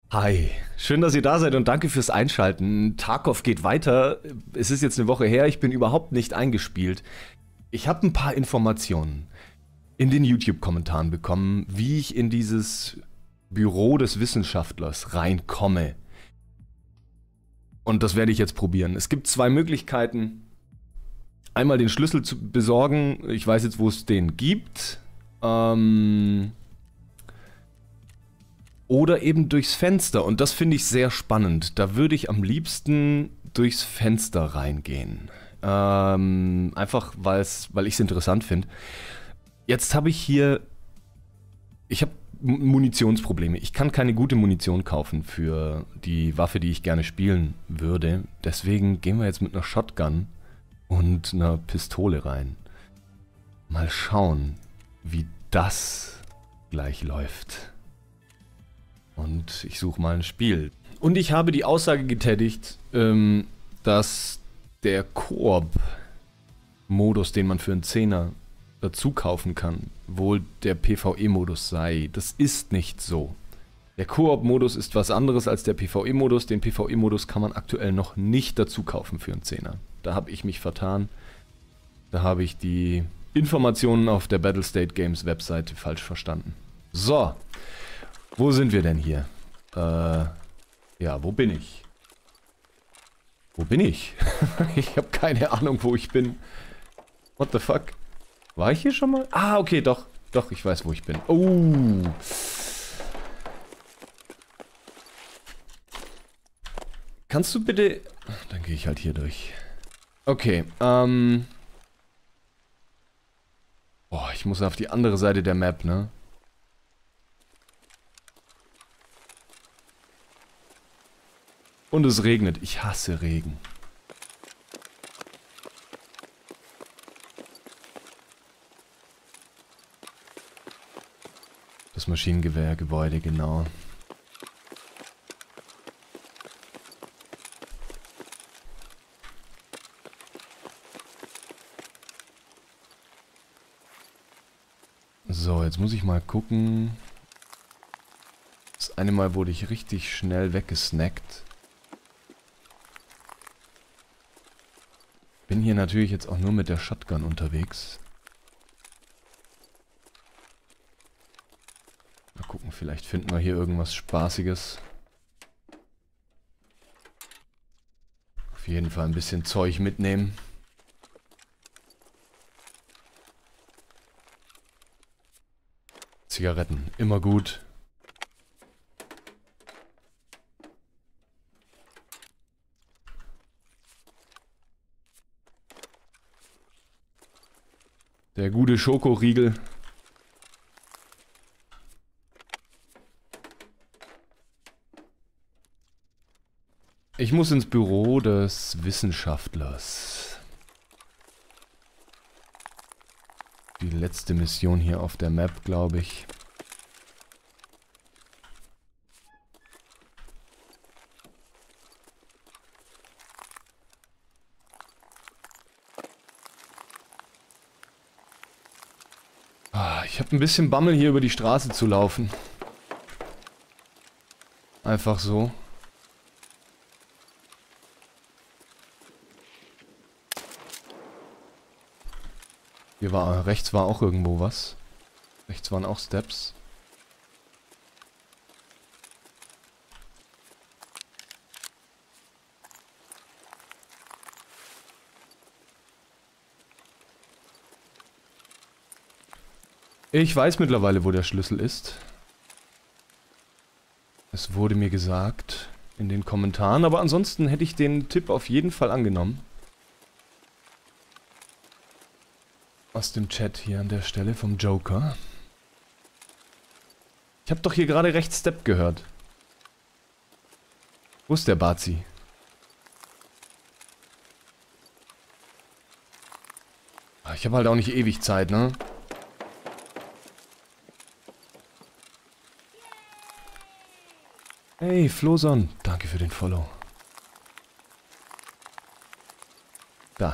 Hi, schön, dass ihr da seid und danke fürs Einschalten. Tarkov geht weiter. Es ist jetzt eine Woche her, ich bin überhaupt nicht eingespielt. Ich habe ein paar Informationen in den YouTube-Kommentaren bekommen, wie ich in dieses Büro des Wissenschaftlers reinkomme. Und das werde ich jetzt probieren. Es gibt zwei Möglichkeiten. Einmal den Schlüssel zu besorgen. Ich weiß jetzt, wo es den gibt. Oder eben durchs Fenster. Und das finde ich sehr spannend. Da würde ich am liebsten durchs Fenster reingehen. Einfach, weil ich es interessant finde. Jetzt habe ich hier... Ich habe Munitionsprobleme. Ich kann keine gute Munition kaufen für die Waffe, die ich gerne spielen würde. Deswegen gehen wir jetzt mit einer Shotgun und einer Pistole rein. Mal schauen, wie das gleich läuft. Und ich suche mal ein Spiel. Und ich habe die Aussage getätigt, dass der Koop-Modus, den man für einen Zehner dazu kaufen kann, wohl der PvE-Modus sei. Das ist nicht so. Der Koop-Modus ist was anderes als der PvE-Modus. Den PvE-Modus kann man aktuell noch nicht dazu kaufen für einen Zehner. Da habe ich mich vertan. Da habe ich die Informationen auf der Battlestate Games Webseite falsch verstanden. So. Wo sind wir denn hier? Ja, wo bin ich? Wo bin ich? Ich habe keine Ahnung, wo ich bin. What the fuck? War ich hier schon mal? Ah, okay, doch. Doch, ich weiß, wo ich bin. Oh. Kannst du bitte... Dann gehe ich halt hier durch. Okay, Boah, ich muss auf die andere Seite der Map, ne? Und es regnet. Ich hasse Regen. Das Maschinengewehrgebäude, genau. So, jetzt muss ich mal gucken. Das eine Mal wurde ich richtig schnell weggesnackt. Bin hier natürlich jetzt auch nur mit der Shotgun unterwegs. Mal gucken, vielleicht finden wir hier irgendwas Spaßiges. Auf jeden Fall ein bisschen Zeug mitnehmen. Zigaretten, immer gut. Der gute Schokoriegel. Ich muss ins Büro des Wissenschaftlers. Die letzte Mission hier auf der Map, glaube ich. Ich habe ein bisschen Bammel, hier über die Straße zu laufen. Einfach so. Rechts war auch irgendwo was. Rechts waren auch Steps. Ich weiß mittlerweile, wo der Schlüssel ist. Es wurde mir gesagt in den Kommentaren, aber ansonsten hätte ich den Tipp auf jeden Fall angenommen. Aus dem Chat hier an der Stelle vom Joker. Ich habe doch hier gerade rechts Step gehört. Wo ist der Bazi? Ich habe halt auch nicht ewig Zeit, ne? Hey, Floson, danke für den Follow. Da.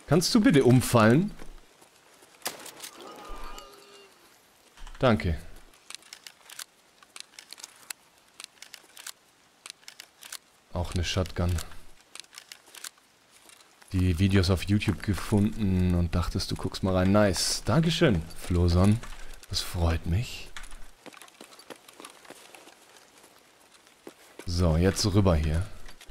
Kannst du bitte umfallen? Danke. Auch eine Shotgun. Die Videos auf YouTube gefunden und dachtest, du guckst mal rein. Nice. Dankeschön, Floson. Das freut mich. So, jetzt rüber hier.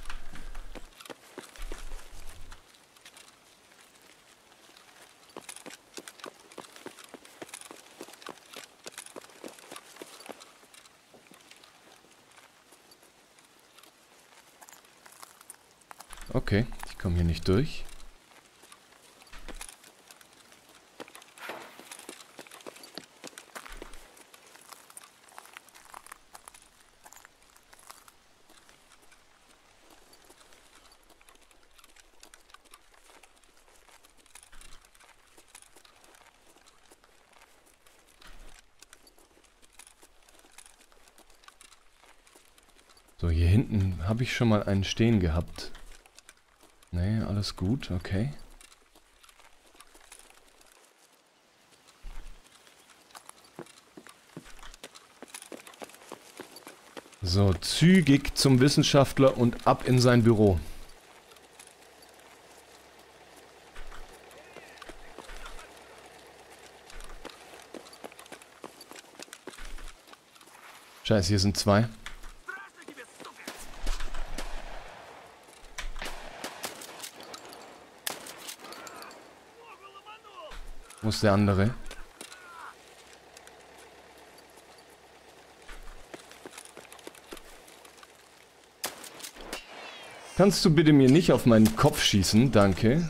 Okay, ich komme hier nicht durch. So, hier hinten habe ich schon mal einen stehen gehabt. Nee, alles gut, okay. So, zügig zum Wissenschaftler und ab in sein Büro. Scheiße, hier sind zwei. Wo ist der andere? Kannst du bitte mir nicht auf meinen Kopf schießen? Danke.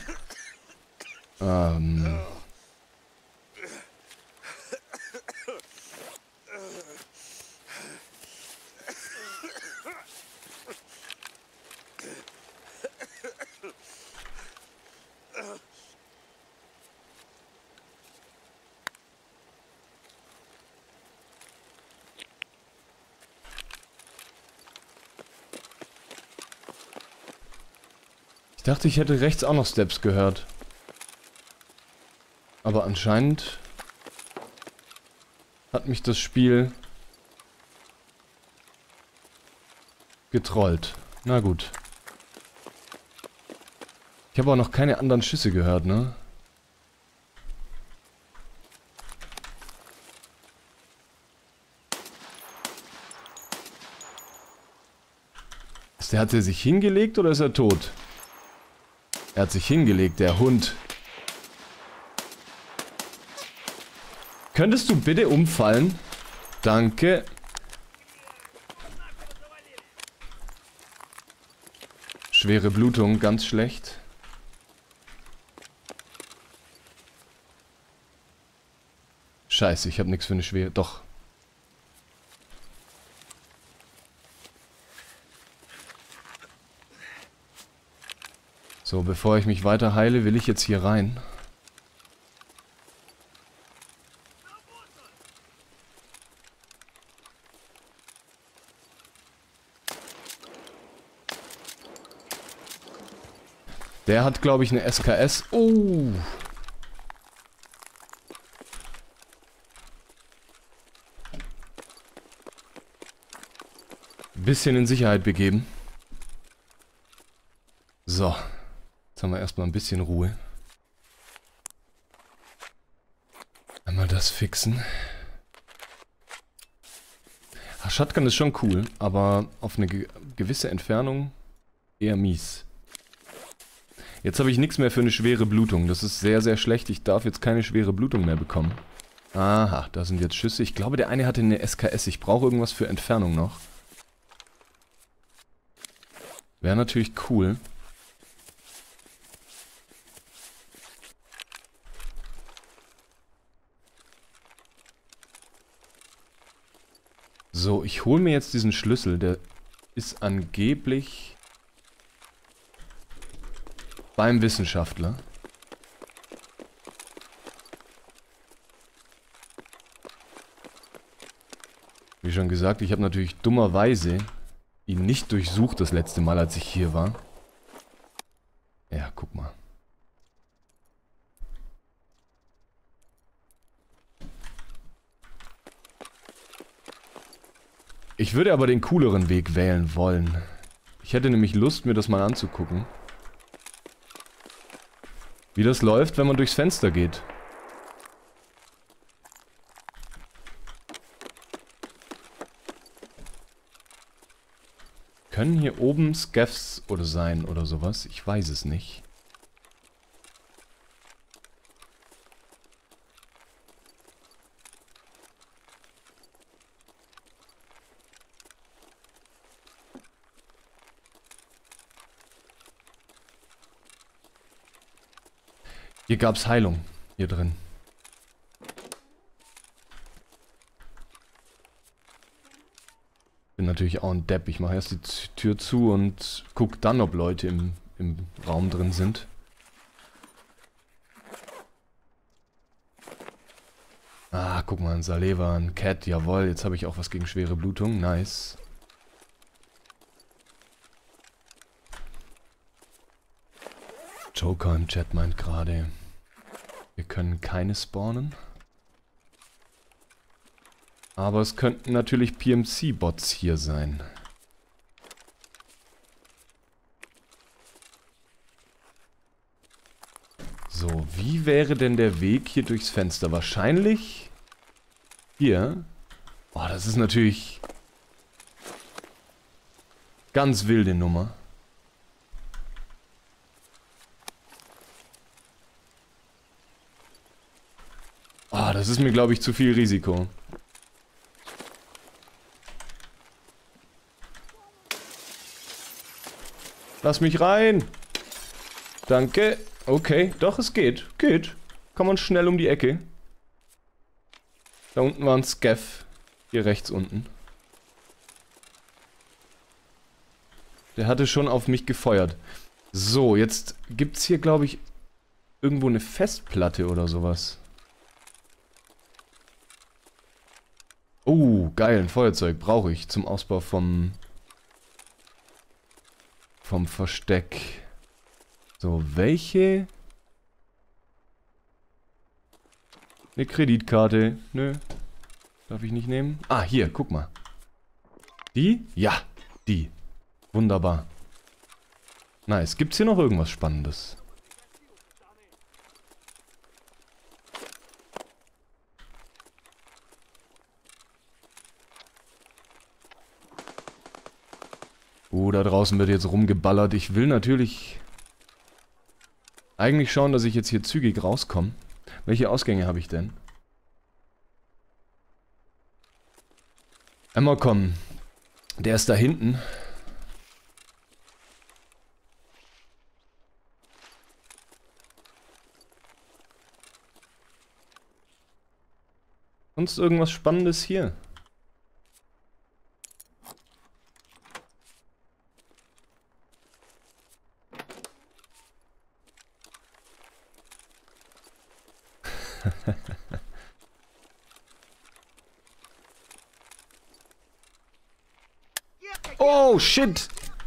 Ich dachte, ich hätte rechts auch noch Steps gehört. Aber anscheinend hat mich das Spiel getrollt. Na gut. Ich habe auch noch keine anderen Schüsse gehört, ne? Hat er sich hingelegt oder ist er tot? Er hat sich hingelegt, der Hund. Könntest du bitte umfallen? Danke. Schwere Blutung, ganz schlecht. Scheiße, ich habe nichts für eine schwere... Doch. So, bevor ich mich weiter heile, will ich jetzt hier rein. Der hat, glaube ich, eine SKS. Oh! Bisschen in Sicherheit begeben. So. Jetzt haben wir erstmal ein bisschen Ruhe. Einmal das fixen. Ach, Shotgun ist schon cool, aber auf eine gewisse Entfernung eher mies. Jetzt habe ich nichts mehr für eine schwere Blutung. Das ist sehr, sehr schlecht. Ich darf jetzt keine schwere Blutung mehr bekommen. Aha, da sind jetzt Schüsse. Ich glaube, der eine hatte eine SKS. Ich brauche irgendwas für Entfernung noch. Wäre natürlich cool. So, ich hole mir jetzt diesen Schlüssel. Der ist angeblich beim Wissenschaftler. Wie schon gesagt, ich habe natürlich dummerweise ihn nicht durchsucht das letzte Mal, als ich hier war. Ja, guck mal. Ich würde aber den cooleren Weg wählen wollen. Ich hätte nämlich Lust, mir das mal anzugucken. Wie das läuft, wenn man durchs Fenster geht. Können hier oben Scaffs oder sein oder sowas? Ich weiß es nicht. Hier gab es Heilung. Hier drin. Bin natürlich auch ein Depp. Ich mache erst die Tür zu und guck dann, ob Leute im Raum drin sind. Ah, guck mal, ein Saleva, ein Cat. Jawohl, jetzt habe ich auch was gegen schwere Blutung. Nice. Joker im Chat meint gerade, wir können keine spawnen. Aber es könnten natürlich PMC-Bots hier sein. So, wie wäre denn der Weg hier durchs Fenster? Wahrscheinlich hier. Oh, das ist natürlich ganz wilde Nummer. Oh, das ist mir, glaube ich, zu viel Risiko. Lass mich rein. Danke. Okay, doch, es geht. Geht. Kann man schnell um die Ecke. Da unten war ein Scaff. Hier rechts unten. Der hatte schon auf mich gefeuert. So, jetzt gibt's hier, glaube ich, irgendwo eine Festplatte oder sowas. Oh, geil, ein Feuerzeug brauche ich zum Ausbau vom Versteck. So, welche? Eine Kreditkarte. Nö. Darf ich nicht nehmen? Ah, hier, guck mal. Die? Ja, die. Wunderbar. Nice. Gibt's hier noch irgendwas Spannendes? Da draußen wird jetzt rumgeballert. Ich will natürlich eigentlich schauen, dass ich jetzt hier zügig rauskomme. Welche Ausgänge habe ich denn? Einmal kommen. Der ist da hinten. Sonst irgendwas Spannendes hier? Oh, shit!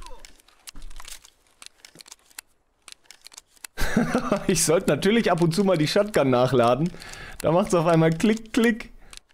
Ich sollte natürlich ab und zu mal die Shotgun nachladen. Da macht es auf einmal Klick, Klick.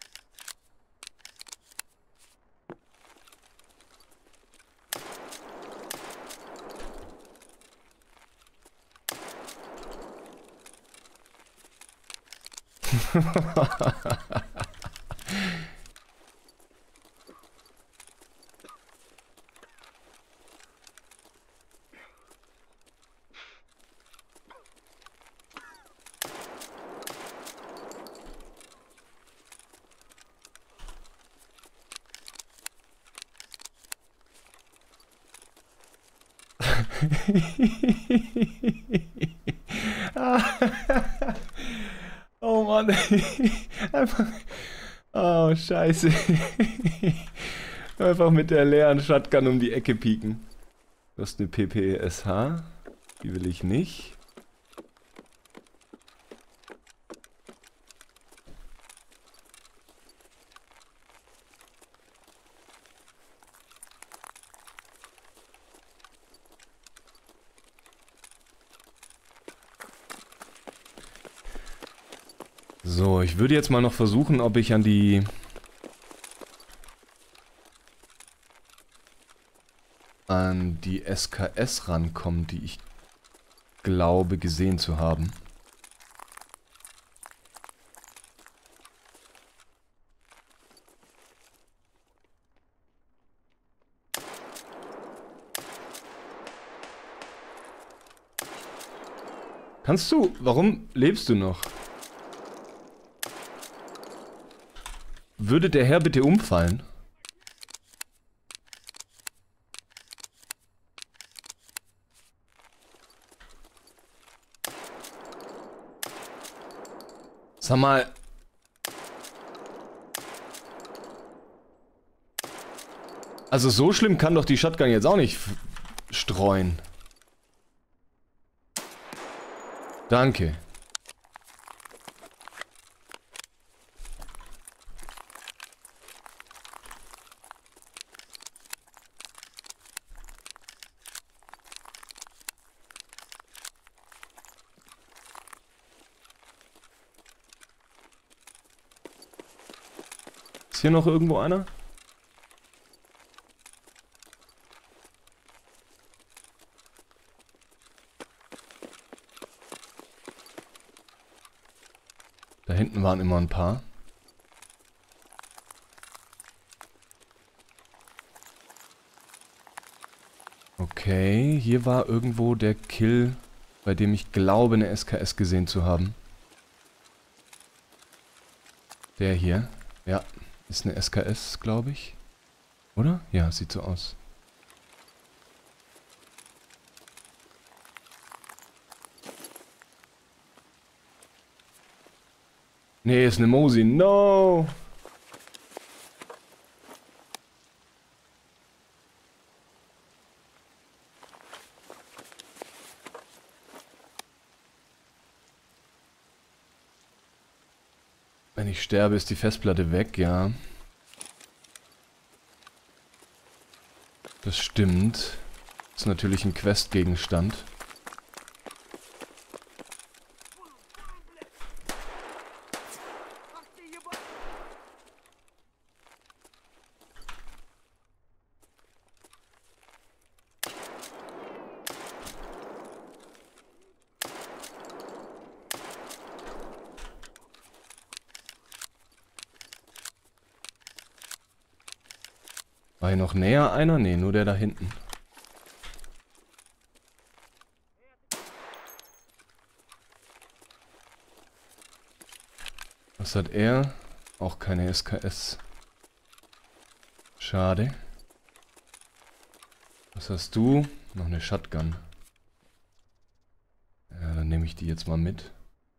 Oh Mann. Einfach. Oh, scheiße. Einfach mit der leeren Shotgun um die Ecke pieken. Du hast eine PPSH. Die will ich nicht. So, ich würde jetzt mal noch versuchen, ob ich an die an die SKS rankommen, die ich glaube gesehen zu haben. Kannst du? Warum lebst du noch? Würde der Herr bitte umfallen? Sag mal. Also so schlimm kann doch die Shotgun jetzt auch nicht streuen. Danke. Ist hier noch irgendwo einer? Da hinten waren immer ein paar. Okay, hier war irgendwo der Kill, bei dem ich glaube, eine SKS gesehen zu haben. Der hier. Ja, ist eine SKS, glaube ich. Oder? Ja, sieht so aus. Nee, ist eine Mosi. No! Wenn ich sterbe, ist die Festplatte weg, ja. Das stimmt. Ist natürlich ein Questgegenstand. War hier noch näher einer? Nee, nur der da hinten. Was hat er? Auch keine SKS. Schade. Was hast du? Noch eine Shotgun. Ja, dann nehme ich die jetzt mal mit.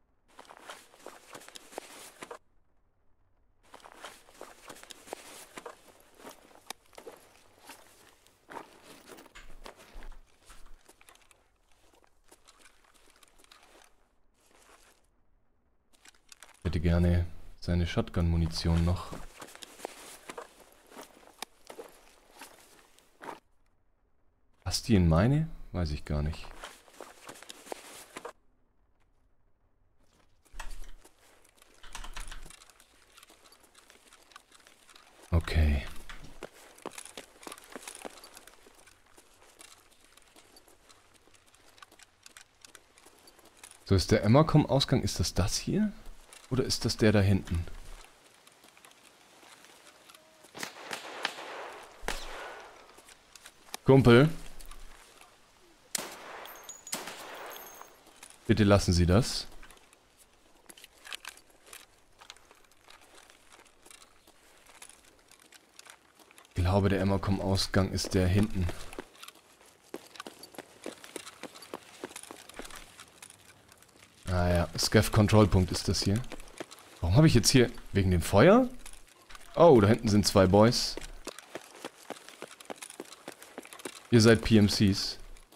Ich hätte gerne seine Shotgun-Munition noch. Hast die in meine? Weiß ich gar nicht. Okay. So, ist der Emmercom-Ausgang, ist das hier? Oder ist das der da hinten? Kumpel. Bitte lassen Sie das. Ich glaube, der Emmercom-Ausgang ist der hinten. Ah ja, Scav-Control-Punkt ist das hier. Warum habe ich jetzt hier... Wegen dem Feuer? Oh, da hinten sind zwei Boys. Ihr seid PMCs.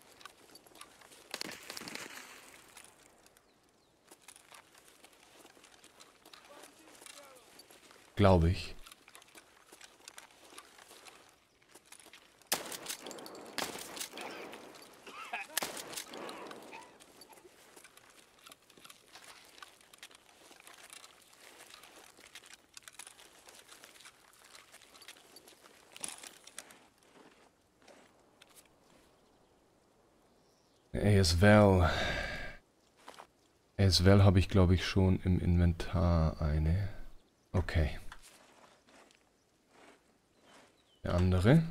Glaube ich. ASVAL. ASVAL habe ich, glaube ich, schon im Inventar eine. Okay. Der andere.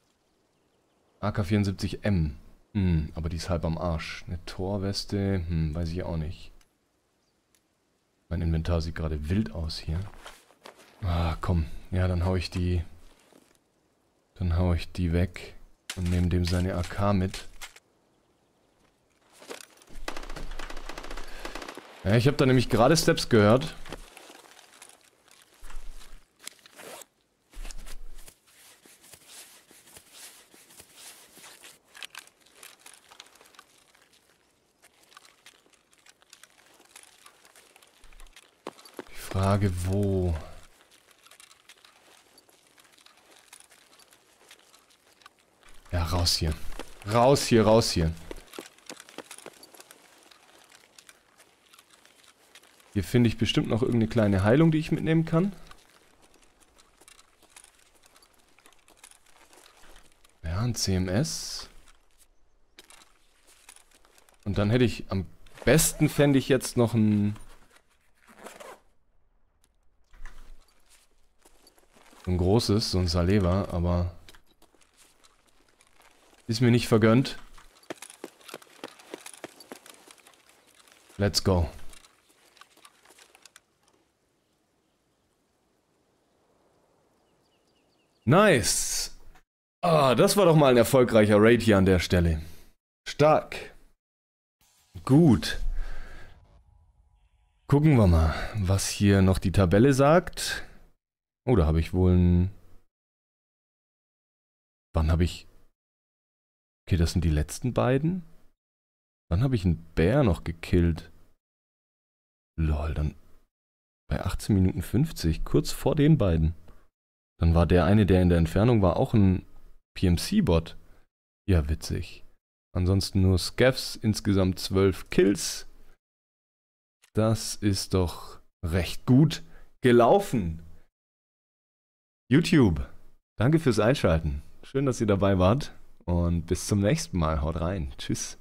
AK-74M. Aber die ist halb am Arsch. Eine Torweste, weiß ich auch nicht. Mein Inventar sieht gerade wild aus hier. Ah, komm. Ja, dann hau ich die... Dann hau ich die weg und nehme dem seine AK mit. Ja, ich habe da nämlich gerade Steps gehört. Die Frage, wo? Ja, raus hier. Raus hier, raus hier. Hier finde ich bestimmt noch irgendeine kleine Heilung, die ich mitnehmen kann. Ja, ein CMS. Und dann hätte ich, am besten fände ich jetzt noch ein großes, so ein Saleva, aber ist mir nicht vergönnt. Let's go. Nice. Ah, das war doch mal ein erfolgreicher Raid hier an der Stelle. Stark. Gut. Gucken wir mal, was hier noch die Tabelle sagt. Oh, da habe ich wohl ein... Wann habe ich... Okay, das sind die letzten beiden. Wann habe ich einen Bär noch gekillt? Lol, dann bei 18 Minuten 50, kurz vor den beiden. Dann war der eine, der in der Entfernung war, auch ein PMC-Bot. Ja, witzig. Ansonsten nur Scavs, insgesamt 12 Kills. Das ist doch recht gut gelaufen. YouTube, danke fürs Einschalten. Schön, dass ihr dabei wart. Und bis zum nächsten Mal. Haut rein. Tschüss.